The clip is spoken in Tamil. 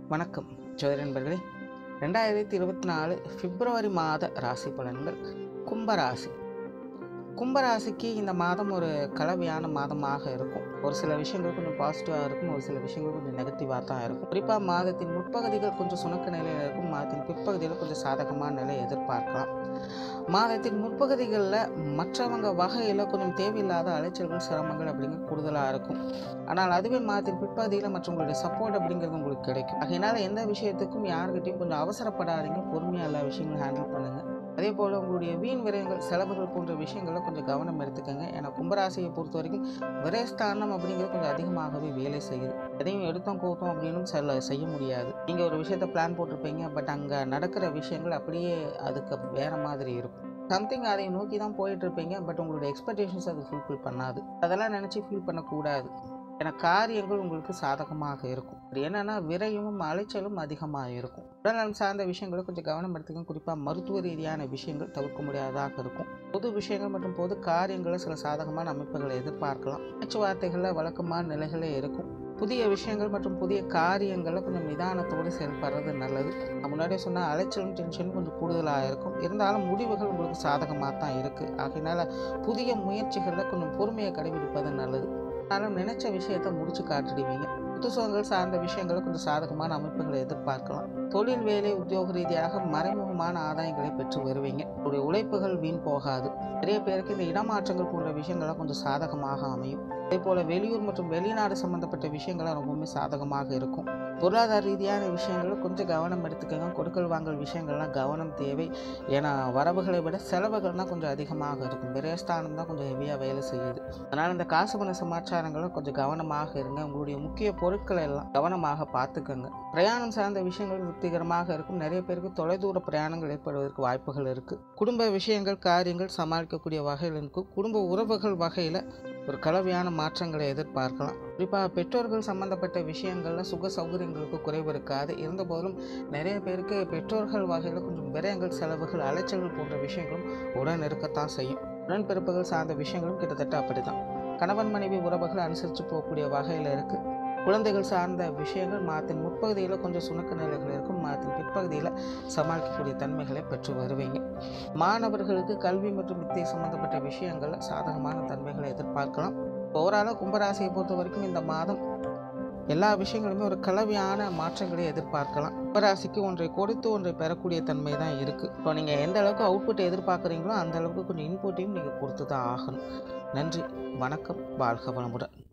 வணக்கம் ஜோதிட நண்பர்களே. 2024 பிப்ரவரி மாத ராசி பலன்கள். கும்பராசி. கும்பராசிக்கு இந்த மாதம் ஒரு கலவையான மாதமாக இருக்கும். ஒரு சில விஷயங்கள் கொஞ்சம் பாசிட்டிவாக இருக்கும், ஒரு சில விஷயங்கள் கொஞ்சம் நெகட்டிவாக தான் இருக்கும். குறிப்பாக மாதத்தின் முற்பகுதிகள் கொஞ்சம் சுணக்க நிலையில் இருக்கும், மாதத்தின் பிற்பகுதியில் கொஞ்சம் சாதகமான நிலை எதிர்பார்க்கலாம். மாதத்தின் முற்பகுதிகளில் மற்றவங்க வகையில் கொஞ்சம் தேவையில்லாத அலைச்சல்கள், சிரமங்கள் அப்படிங்கிறது கூடுதலாக இருக்கும். ஆனால் அதுவே மாதத்தின் பிற்பகுதியில் மற்றவங்களுடைய சப்போர்ட் அப்படிங்கிறது உங்களுக்கு கிடைக்கும். அதனால எந்த விஷயத்துக்கும் யாருக்கிட்டையும் கொஞ்சம் அவசரப்படாதீங்க, பொறுமையாக எல்லா விஷயங்களும் ஹேண்டில் பண்ணுங்கள். அதே போல் உங்களுடைய வீண் விரயங்கள், செலவுகள் போன்ற விஷயங்களை கொஞ்சம் கவனம் எடுத்துக்கோங்க. ஏன்னா கும்பராசியை பொறுத்த வரைக்கும் விரயஸ்தானம் அப்படிங்கிறது கொஞ்சம் அதிகமாகவே வேலை செய்யுது. எதையும் எடுத்தோம் கோத்தோம் அப்படின்னு செய்ய முடியாது. நீங்கள் ஒரு விஷயத்தை பிளான் போட்டிருப்பீங்க, பட் அங்கே நடக்கிற விஷயங்கள் அப்படியே அதுக்கு வேறு மாதிரி இருக்கும். சம்திங் அதை நோக்கி தான் போயிட்டு இருப்பீங்க, பட் உங்களுடைய எக்ஸ்பெக்டேஷன்ஸ் அது ஃபுல்ஃபில் பண்ணாது. அதெல்லாம் நினச்சி ஃபீல் பண்ணக்கூடாது. ஏன்னா காரியங்கள் உங்களுக்கு சாதகமாக இருக்கும். அது என்னென்னா விரயமும் அலைச்சலும் அதிகமாக இருக்கும். உடல்நலம் சார்ந்த விஷயங்களை கொஞ்சம் கவனம் எடுத்துக்கணும். குறிப்பாக மருத்துவ ரீதியான விஷயங்கள் தவிர்க்க முடியாததாக இருக்கும். பொது விஷயங்கள் மற்றும் பொது காரியங்களில் சில சாதகமான அமைப்புகளை எதிர்பார்க்கலாம். பேச்சுவார்த்தைகளில் வழக்கமான நிலைகளே இருக்கும். புதிய விஷயங்கள் மற்றும் புதிய காரியங்களில் கொஞ்சம் நிதானத்தோடு செயல்படுறது நல்லது. முன்னாடியே சொன்னால் அலைச்சலும் டென்ஷனும் கொஞ்சம் கூடுதலாக இருக்கும். இருந்தாலும் முடிவுகள் உங்களுக்கு சாதகமாக தான் இருக்குது. ஆகையினால புதிய முயற்சிகளில் கொஞ்சம் பொறுமையை கடைபிடிப்பது நல்லது. ஆனாலும் நினைச்ச விஷயத்தை முடிச்சு காட்டிடுவீங்க. புதுசுகங்கள் சார்ந்த விஷயங்களை கொஞ்சம் சாதகமான அமைப்புகளை எதிர்பார்க்கலாம். தொழில், வேலை, உத்தியோக ரீதியாக மறைமுகமான ஆதாயங்களை பெற்று வருவீங்க. உங்களுடைய உழைப்புகள் வீண் போகாது. நிறைய பேருக்கு இந்த இடமாற்றங்கள் போன்ற விஷயங்கள்லாம் கொஞ்சம் சாதகமாக அமையும். அதே போல் வெளியூர் மற்றும் வெளிநாடு சம்பந்தப்பட்ட விஷயங்கள்லாம் ரொம்பவுமே சாதகமாக இருக்கும். பொருளாதார ரீதியான விஷயங்களில் கொஞ்சம் கவனம் எடுத்துக்கோங்க. கொடுக்கல் வாங்கல் விஷயங்கள்லாம் கவனம் தேவை. ஏன்னா வரவுகளை விட செலவுகள்லாம் கொஞ்சம் அதிகமாக இருக்கும். விரயஸ்தானம் தான் கொஞ்சம் ஹெவியாக வேலை செய்யுது. அதனால் இந்த காசு பண சமாச்சாரங்களை கொஞ்சம் கவனமாக இருங்க. உங்களுடைய முக்கிய பொருட்களை எல்லாம் கவனமாக பார்த்துக்கோங்க. பிரயாணம் சார்ந்த விஷயங்கள் திருப்திகரமாக இருக்கும். நிறைய பேருக்கு தொலைதூர பிரயாணங்கள் ஏற்படுவதற்கு வாய்ப்புகள் இருக்குது. குடும்ப விஷயங்கள், காரியங்கள் சமாளிக்கக்கூடிய வகையில் இருக்கும். குடும்ப உறவுகள் வகையில் ஒரு கலவையான மாற்றங்களை எதிர்பார்க்கலாம். குறிப்பாக பெற்றோர்கள் சம்பந்தப்பட்ட விஷயங்களில் சுக சௌகரியங்களுக்கு குறைவு இருக்காது. இருந்தபோதிலும் நிறைய பேருக்கு பெற்றோர்கள் வகையில் கொஞ்சம் விரயங்கள், செலவுகள், அலைச்சல்கள் போன்ற விஷயங்களும் உடன் இருக்கத்தான் செய்யும். உடன்பிறப்புகள் சார்ந்த விஷயங்களும் கிட்டத்தட்ட அப்படிதான். கணவன் மனைவி உறவுகள் அனுசரித்து போகக்கூடிய வகையில் இருக்குது. குழந்தைகள் சார்ந்த விஷயங்கள் மாதத்தின் முற்பகுதியில் கொஞ்சம் சுணக்க நிலைகள் இருக்கும். மாதத்தின் பிற்பகுதியில் சமாளிக்கக்கூடிய தன்மைகளை பெற்று வருவீங்க. மாணவர்களுக்கு கல்வி மற்றும் வித்தை சம்பந்தப்பட்ட விஷயங்களில் சாதகமான தன்மைகளை எதிர்பார்க்கலாம். ஓவராலாக கும்பராசியை பொறுத்த வரைக்கும் இந்த மாதம் எல்லா விஷயங்களுமே ஒரு கலவையான மாற்றங்களை எதிர்பார்க்கலாம். கும்பராசிக்கு ஒன்றை கொடுத்து ஒன்றை பெறக்கூடிய தன்மை தான் இருக்குது. இப்போ நீங்கள் எந்த அளவுக்கு அவுட்புட் எதிர்பார்க்குறீங்களோ அந்த அளவுக்கு கொஞ்சம் இன்புட்டையும் நீங்கள் கொடுத்து தான் ஆகணும். நன்றி, வணக்கம், வாழ்க வளமுடன்.